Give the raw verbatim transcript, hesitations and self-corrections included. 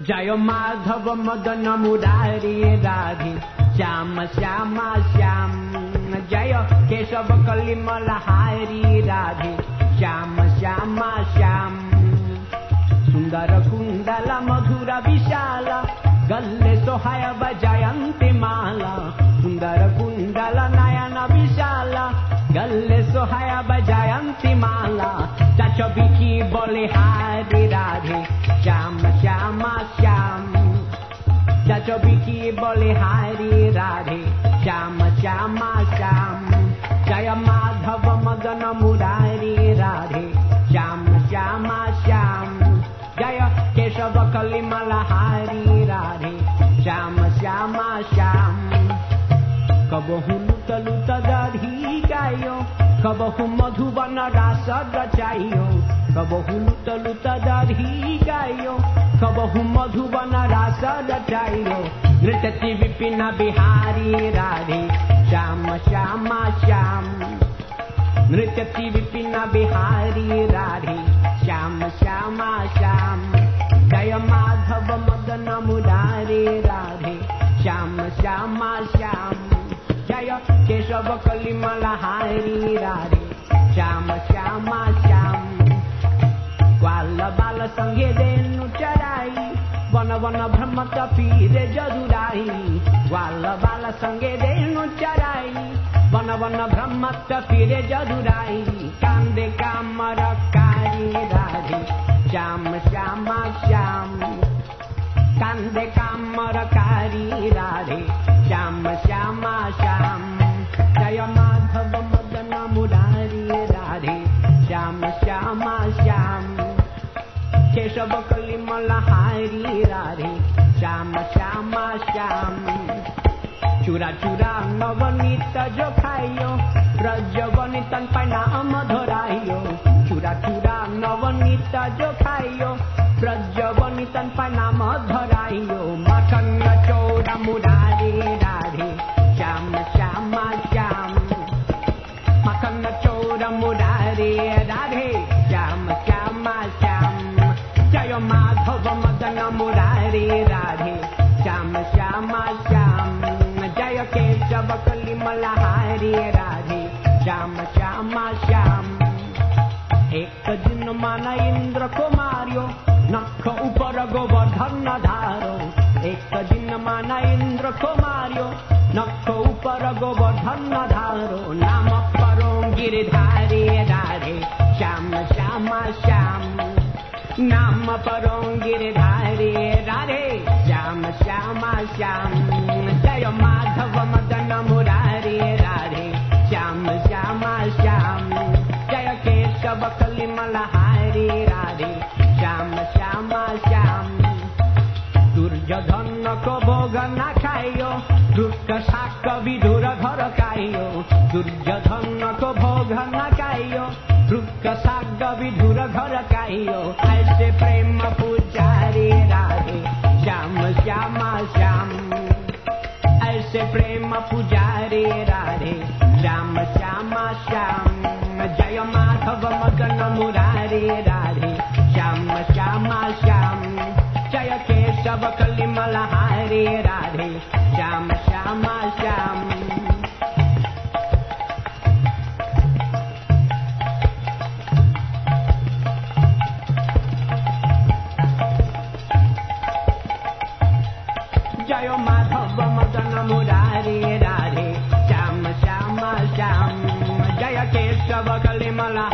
जय माधव मदन मुरारी राधे श्याम श्याम श्याम जय केशव कलिमलहारी राधे श्याम श्याम श्याम सुंदर कुंडल मधुर विशाल गल्ले सोहाय बजयंती माला सुंदर कुंडल नयन विशाल गल्ले सोहाय बजयंती माला चाचबिकी बलिहारी राधे श्याम श्याम श्याम चाचबिकी बलिहारी राधे श्याम श्याम श्याम जय माधव मदन मुरारी राधे श्याम श्याम श्याम जय केशव कलिमलहारी राधे श्याम श्याम श्याम कबहु लुत लुत दधी गायो कबहु मधुबन रास रचाइयो कबहु लुत लुत दधी गायो कबहु मधुबन रास रचाइयो नृत्यति विपिन बिहारी राधे श्याम श्याम श्याम नृत्यति विपिन बिहारी राधे श्याम श्याम श्याम जय माधव मदन मुरारी राधे श्याम श्याम श्याम जय केशव कलिमलहारी राधे श्याम श्याम श्याम ग्वाल बाल संगे देनु चराई वन वन भ्रमत पीरे जदुराई ग्वाल बाल संगे देनु चराई वन वन भ्रमत पीरे जदुराई कांदे कामर कारी राधे श्याम श्याम श्याम कांदे कामर कारी राधे श्याम श्याम श्याम जय माधव मदन मुरारी राधे श्याम श्याम श्याम केशव कलिमलहारी राधे श्याम श्याम श्याम चूरा चूरा नवनीत जो खाइयो ब्रजवनी तन पर नाम धराइयो चूरा चूरा नवनीत जो खाइयो ब्रजवनी तन पर नाम धराइयो मखन चौरा मुरारी राधे श्याम श्याम श्याम मखन चौरा मुरारी राधे श्याम श्याम श्याम जय माधव मदन मुरारी राधे श्याम श्याम श्याम जय केशव कलिमलहारी राधे श्याम श्याम श्याम एक दिन मन इंद्र कुमारियो नख ऊपर गोवर्धन धारो एक दिन मन इंद्र कुमारियो नख ऊपर गोवर्धन धारो नाम परो गिरधारी राधे श्याम श्याम श्याम नाम परो गिरधारी राधे श्याम श्याम श्याम जय माधव मदन मुरारी राधे श्याम श्याम श्याम जय केशव कलिमलहारी राधे श्याम श्याम श्याम दुर्योधन को भोग न खाइयो दुर्ग शाक विधुर घर खाइयो दुर्योधन को भोग न खाइयो दुर्ग शाक विधुर घर खाइयो ऐसे प्रेम पुजारी राधे श्याम श्याम श्याम ऐसे प्रेम पुजारी राधे श्याम श्याम श्याम जय माधव मदन मुरारी राधे श्याम श्याम श्याम जय केशव कलिमलहारी राधे श्याम श्याम श्याम जय माधव मदन मुरारी राधे श्याम श्याम श्याम जय केशव कलिमलहारी